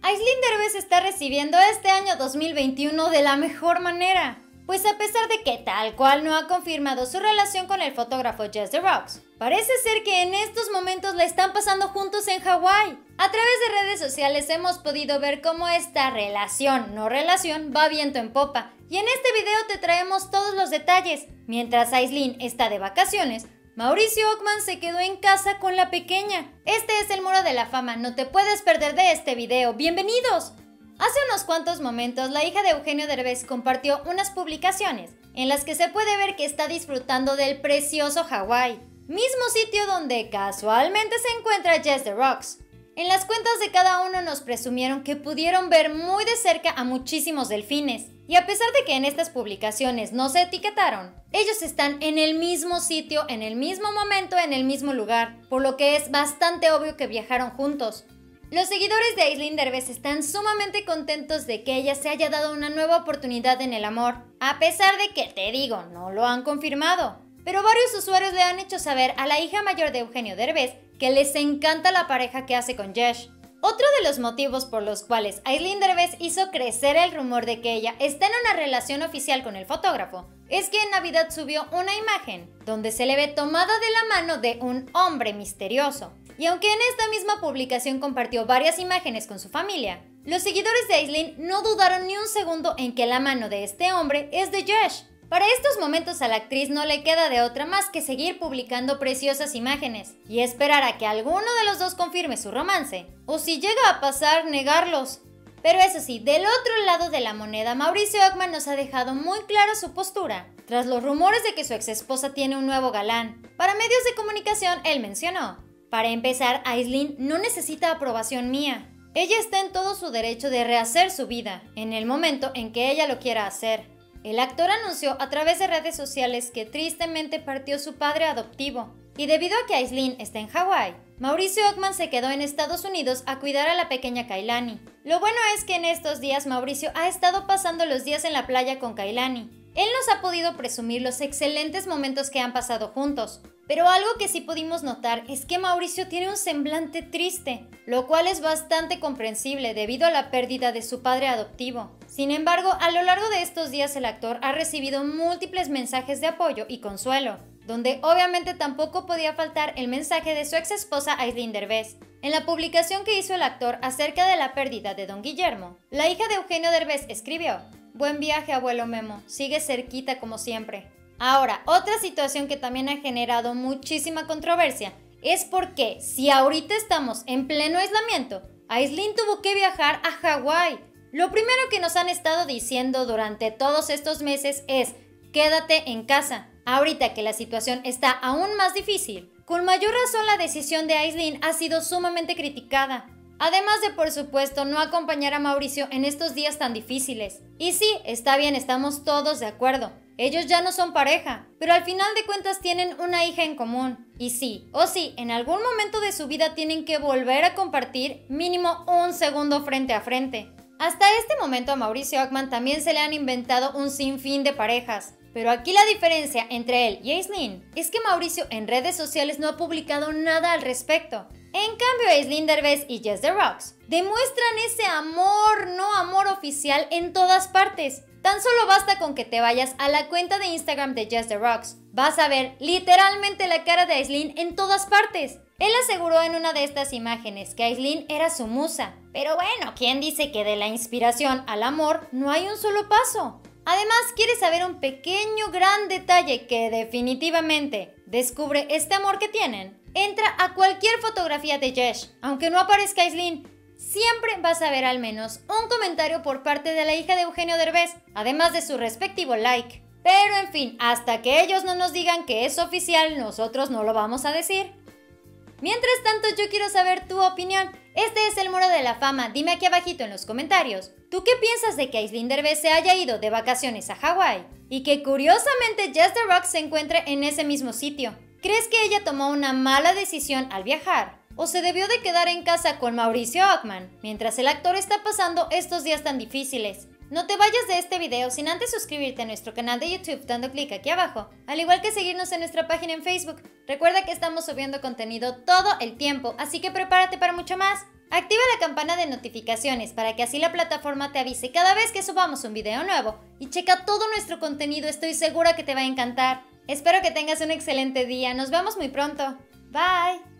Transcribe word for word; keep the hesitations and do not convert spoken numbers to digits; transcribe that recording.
Aislinn Derbez está recibiendo este año dos mil veintiuno de la mejor manera. Pues a pesar de que tal cual no ha confirmado su relación con el fotógrafo Jess The Rocks, parece ser que en estos momentos la están pasando juntos en Hawái. A través de redes sociales hemos podido ver cómo esta relación, no relación, va viento en popa. Y en este video te traemos todos los detalles. Mientras Aislinn está de vacaciones, Mauricio Ockman se quedó en casa con la pequeña. Este es el Muro de la Fama, no te puedes perder de este video. ¡Bienvenidos! Hace unos cuantos momentos, la hija de Eugenio Derbez compartió unas publicaciones en las que se puede ver que está disfrutando del precioso Hawái, mismo sitio donde casualmente se encuentra Jess The Rocks. En las cuentas de cada uno nos presumieron que pudieron ver muy de cerca a muchísimos delfines. Y a pesar de que en estas publicaciones no se etiquetaron, ellos están en el mismo sitio, en el mismo momento, en el mismo lugar, por lo que es bastante obvio que viajaron juntos. Los seguidores de Aislinn Derbez están sumamente contentos de que ella se haya dado una nueva oportunidad en el amor, a pesar de que, te digo, no lo han confirmado. Pero varios usuarios le han hecho saber a la hija mayor de Eugenio Derbez que les encanta la pareja que hace con Jess. Otro de los motivos por los cuales Aislinn Derbez hizo crecer el rumor de que ella está en una relación oficial con el fotógrafo es que en Navidad subió una imagen donde se le ve tomada de la mano de un hombre misterioso. Y aunque en esta misma publicación compartió varias imágenes con su familia, los seguidores de Aislinn no dudaron ni un segundo en que la mano de este hombre es de Jess. Para estos momentos a la actriz no le queda de otra más que seguir publicando preciosas imágenes y esperar a que alguno de los dos confirme su romance, o si llega a pasar, negarlos. Pero eso sí, del otro lado de la moneda, Mauricio Ockman nos ha dejado muy clara su postura, tras los rumores de que su exesposa tiene un nuevo galán. Para medios de comunicación, él mencionó: para empezar, Aislinn no necesita aprobación mía. Ella está en todo su derecho de rehacer su vida, en el momento en que ella lo quiera hacer. El actor anunció a través de redes sociales que tristemente partió su padre adoptivo. Y debido a que Aislinn está en Hawái, Mauricio Ockman se quedó en Estados Unidos a cuidar a la pequeña Kailani. Lo bueno es que en estos días Mauricio ha estado pasando los días en la playa con Kailani. Él nos ha podido presumir los excelentes momentos que han pasado juntos. Pero algo que sí pudimos notar es que Mauricio tiene un semblante triste, lo cual es bastante comprensible debido a la pérdida de su padre adoptivo. Sin embargo, a lo largo de estos días el actor ha recibido múltiples mensajes de apoyo y consuelo, donde obviamente tampoco podía faltar el mensaje de su ex esposa Aislinn Derbez. En la publicación que hizo el actor acerca de la pérdida de don Guillermo, la hija de Eugenio Derbez escribió: "Buen viaje, abuelo Memo, sigue cerquita como siempre". Ahora, otra situación que también ha generado muchísima controversia es porque, si ahorita estamos en pleno aislamiento, Aislinn tuvo que viajar a Hawái. Lo primero que nos han estado diciendo durante todos estos meses es: quédate en casa. Ahorita que la situación está aún más difícil, con mayor razón la decisión de Aislinn ha sido sumamente criticada. Además de, por supuesto, no acompañar a Mauricio en estos días tan difíciles. Y sí, está bien, estamos todos de acuerdo. Ellos ya no son pareja, pero al final de cuentas tienen una hija en común. Y sí, o sí, en algún momento de su vida tienen que volver a compartir mínimo un segundo frente a frente. Hasta este momento a Mauricio Ockman también se le han inventado un sinfín de parejas. Pero aquí la diferencia entre él y Aislinn es que Mauricio en redes sociales no ha publicado nada al respecto. En cambio, Aislinn Derbez y Jess The Rocks demuestran ese amor, no amor oficial en todas partes. Tan solo basta con que te vayas a la cuenta de Instagram de Jess The Rocks. Vas a ver literalmente la cara de Aislinn en todas partes. Él aseguró en una de estas imágenes que Aislinn era su musa. Pero bueno, ¿quién dice que de la inspiración al amor no hay un solo paso? Además, ¿quieres saber un pequeño gran detalle que definitivamente descubre este amor que tienen? Entra a cualquier fotografía de Jess, aunque no aparezca Aislinn, siempre vas a ver al menos un comentario por parte de la hija de Eugenio Derbez, además de su respectivo like. Pero en fin, hasta que ellos no nos digan que es oficial, nosotros no lo vamos a decir. Mientras tanto, yo quiero saber tu opinión. Este es el Muro de la Fama, dime aquí abajito en los comentarios. ¿Tú qué piensas de que Aislinn Derbez se haya ido de vacaciones a Hawái? Y que curiosamente Jess The Rocks se encuentre en ese mismo sitio. ¿Crees que ella tomó una mala decisión al viajar? ¿O se debió de quedar en casa con Mauricio Ockman mientras el actor está pasando estos días tan difíciles? No te vayas de este video sin antes suscribirte a nuestro canal de YouTube dando clic aquí abajo, al igual que seguirnos en nuestra página en Facebook. Recuerda que estamos subiendo contenido todo el tiempo, así que prepárate para mucho más. Activa la campana de notificaciones para que así la plataforma te avise cada vez que subamos un video nuevo. Y checa todo nuestro contenido, estoy segura que te va a encantar. Espero que tengas un excelente día, nos vemos muy pronto. Bye.